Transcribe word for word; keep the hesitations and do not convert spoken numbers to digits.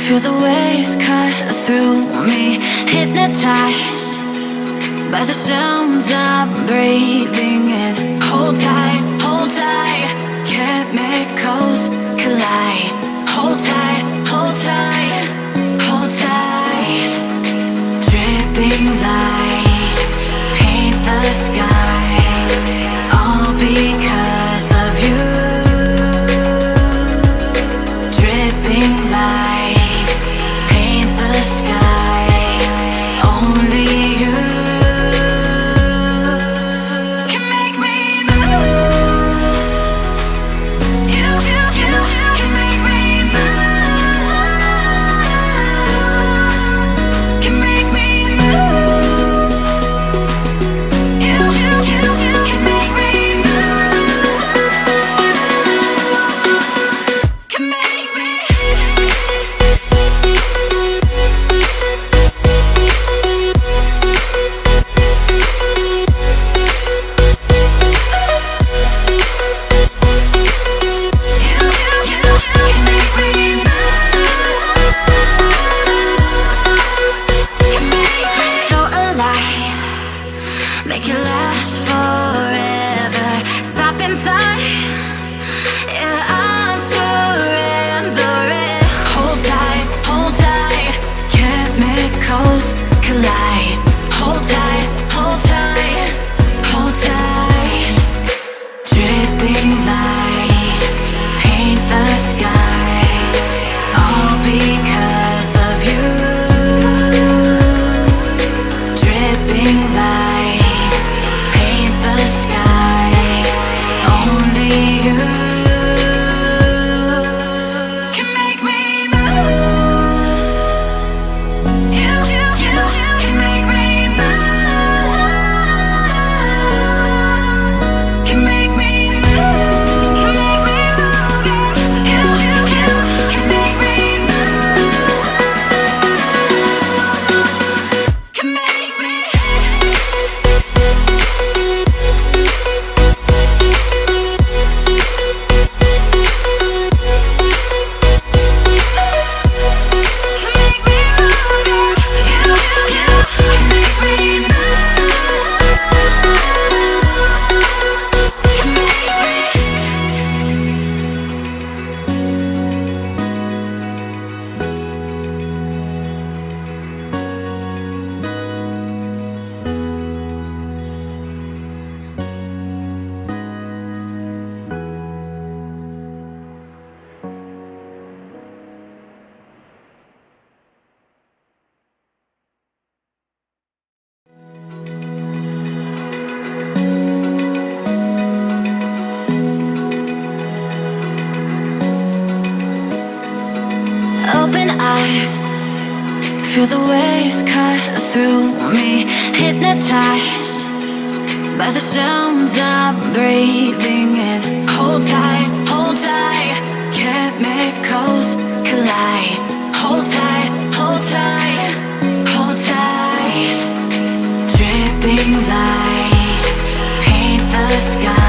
Feel the waves cut through me, hypnotized by the sounds I'm breathing in. Hold tight, hold tight, chemicals collide. Hold tight, hold tight, hold tight. Dripping lights paint the skies, all because of you. Dripping lights paint the skies, only you can make me move. You, you, you can make me move. Can make me move. You, you, you can make me move. Can make me. So alive, make it last forever. Stop in time, yeah, I'm surrendering. Hold tight, hold tight, chemicals collide. Hold tight, hold tight, hold tight. Dripping lights paint the skies, all because of you. Dripping lights paint the skies, only you can make me move. You, you, you can make me move. Can make me move. Can make me move. You, you, you can make me move. Can make me. Can make me move. You, you, you can make me move. Can make open eye, feel the waves cut through me, hypnotized by the sounds I'm breathing in. Hold tight, hold tight, chemicals collide. Hold tight, hold tight, hold tight. Dripping lights paint the sky,